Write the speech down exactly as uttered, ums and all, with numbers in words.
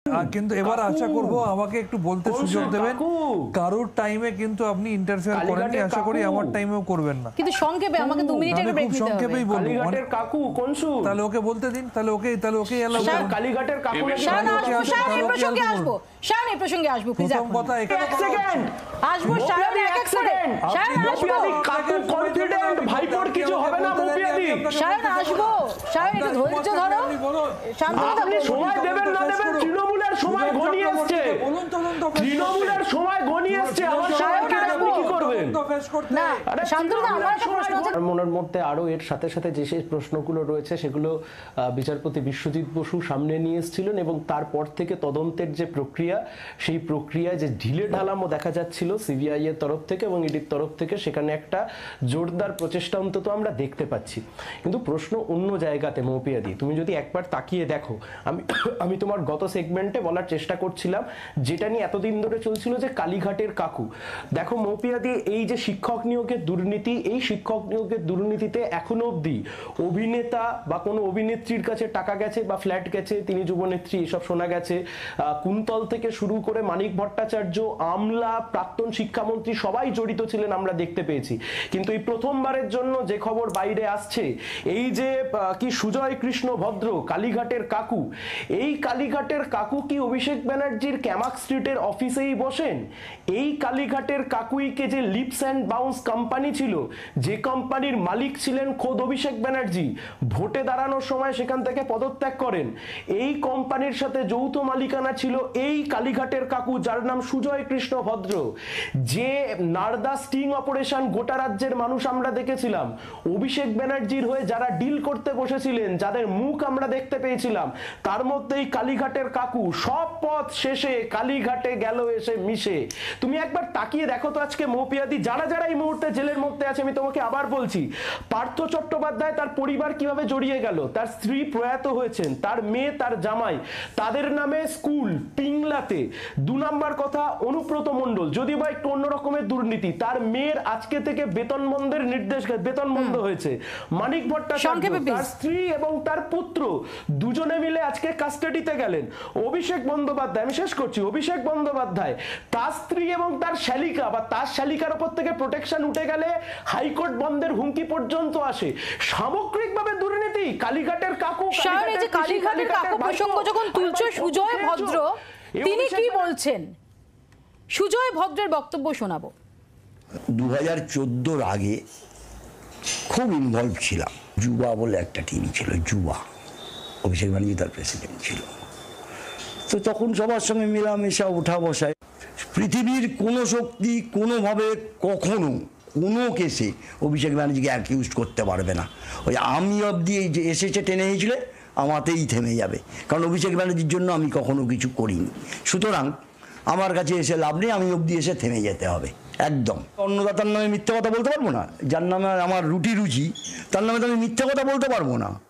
কিন্তু এবার আশা করব আমাকে একটু বলতে সুযোগ দেবেন। কারোর টাইমে কিন্তু আপনি ইন্টারফেয়ার করেননি, আশা করি আমার টাইমেও করবেন না। কিন্তু সংক্ষেপে আমাকে দু মিনিটের ব্রেক নিতে হবে। সংক্ষেপেই বলবো। কালীঘাটের কাকু কোন সুর? তাহলে ওকে বলতে দিন, তাহলে ওকে তাহলে ওকে এলাও করুন। কালীঘাটের কাকু নাকি? শায়ন আসবো, শায়ন এই প্রসঙ্গে আসবো, শায়ন এই প্রসঙ্গে আসবো প্লিজ। প্রথম কথা এখানে এক সেকেন্ড আসবো, শায়ন এক এক করে শায়ন আসবো। কাকু কনফিডেন্ট ভাইপোর কিছু হবে না মুপিয়াদি। শায়ন আসবো, শায়ন একটু ধৈর্য ধরো, শান্ত আপনি সময় দেবেন না দেবেন, তৃণমূলের সময় ঘনিয়ে আসছে, তৃণমূলের সময় ঘনিয়ে আসছে, আমার সময়কে আপনি কি করবেন? না শান্ত না, আমার একটা প্রশ্ন আছে মনের মধ্যে আরো এর সাথে সাথে যে সেই প্রশ্নগুলো রয়েছে সেগুলো বিচারপতি বিশ্বজিৎ বসু সামনে নিয়ে এসেছিলেন এবং তারপর থেকে তদন্তের যে প্রক্রিয়া সেই প্রক্রিয়ায় যে ঢিলে ঢালামও দেখা যাচ্ছিল সিবিআই এর তরফ থেকে এবং ইডির তরফ থেকে, সেখানে একটা জোরদার প্রচেষ্টা অন্তত আমরা দেখতে পাচ্ছি। কিন্তু প্রশ্ন অন্য জায়গাতে মৌপিয়াদি, তুমি যদি একবার তাকিয়ে দেখো, আমি আমি তোমার গত সেগমেন্টে বলার চেষ্টা করছিলাম যেটা নিয়ে এতদিন ধরে চলছিল যে কালীঘাটের কাকু। দেখো মৌপিয়াদি, এই যে শিক্ষক নিয়োগের দুর্নীতি, এই শিক্ষক নিয়োগের দুর্নীতিতে এখনো অবধি অভিনেতা বা কোনো অভিনেত্রীর কাছে টাকা গেছে বা ফ্ল্যাট গেছে, তিনি যুবনেত্রী, এসব শোনা গেছে। কুন্তল থেকে শুরু করে মানিক ভট্টাচার্য, আমলা, প্রাক্তন শিক্ষামন্ত্রী সবাই জড়িত ছিলেন আমরা দেখতে পেয়েছি। কিন্তু এই প্রথমবারের জন্য যে খবর বাইরে আসছে, এই যে কি সুজয় কৃষ্ণ ভদ্র কালীঘাটের কাকু, এই কালীঘাটের কাকু কি অভিষেক ব্যানার্জির ক্যামাক স্ট্রিটের অফিসেই বসেন? এই কালীঘাটের কাকুইকে যে লিপস অ্যান্ড বাউন্স কোম্পানি ছিল, যে কোম্পানির মালিক ছিলেন খোদ অভিষেক ব্যানার্জি, ভোটে দাঁড়ানোর সময় সেখান থেকে পদত্যাগ করেন, এই কোম্পানির সাথে যৌথ মালিকানা ছিল এই কালীঘাটের কাকু যার নাম সুজয় কৃষ্ণ ভদ্র, যে নারদা স্টিং অপারেশন গোটা রাজ্যের মানুষ আমরা দেখেছিলাম, অভিষেক ব্যানার্জির হয়ে যারা ডিল করতে বসেছিলেন, যাদের মুখ আমরা দেখতে পেয়েছিলাম, তার মধ্যেই কালীঘাটের কাকু। সব পথ শেষে কালীঘাটে গেল এসে মিশে। তুমি একবার তাকিয়ে দেখো তো আজকে মৌপিয়াদি, যারা যারা এই মুহূর্তে জেলের মধ্যে আছে, আমি তোমাকে আবার বলছি, পার্থ চট্টোপাধ্যায় তার পরিবার কিভাবে জড়িয়ে গেল, তার স্ত্রী প্রয়াত হয়েছেন, তার মেয়ে, তার জামাই, তাদের নামে স্কুল পিংলাতে। দু নম্বর কথা, অনুব্রত মণ্ডল, যদি বা একটু অন্য রকমের দুর্নীতি, তার মেয়ের আজকে থেকে বেতন বন্ধের নির্দেশ, বেতন বন্ধ হয়েছে। মানিক ভট্টাচার্য, তার স্ত্রী এবং তার পুত্র দুজনে মিলে আজকে কাস্টাডিতে গেলেন। অভিষেক বন্দ্যোপাধ্যায়, আমি শেষ করছি, অভিষেক বন্দ্যোপাধ্যায়, তার স্ত্রী এবং তার শালিকা বা তার শালিকার উপর থেকে প্রোটেকশন উঠে গেলে হাইকোর্ট বন্ধের হুমকি পর্যন্ত আসে। সামগ্রিকভাবে দুর্নীতি। কালীঘাটের কাকু, যে কালীঘাটের কাকু প্রসঙ্গ যখন তুলছো, সুজয় ভদ্র তিনি কি বলছেন, সুজয় ভদ্রের বক্তব্য শোনাবো। দু হাজার চোদ্দোর আগে খুব ইনভলভ ছিলাম, যুবা বলে একটা টিভি ছিল, যুবা, অভিষেক ব্যানার্জি তার প্রেসিডেন্ট ছিল। তো তখন সবার সঙ্গে মেলামেশা, ওঠা বসায়, পৃথিবীর কোনো শক্তি কোনোভাবে কখনো কোনো কেসে অভিষেক ব্যানার্জিকে অ্যাকিউজ করতে পারবে না। ওই আমি অবধি এই যে এসেছে টেনে নিয়েছিলে, আমাতেই থেমে যাবে, কারণ অভিষেক ব্যানার্জির জন্য আমি কখনো কিছু করিনি। সুতরাং আমার কাছে এসে লাভ নেই, আমি অবধি এসে থেমে যেতে হবে একদম। অন্নদাতার নামে মিথ্যা কথা বলতে পারবো না, যার নামে আমার রুটি রুচি, তার নামে তো আমি মিথ্যা কথা বলতে পারবো না।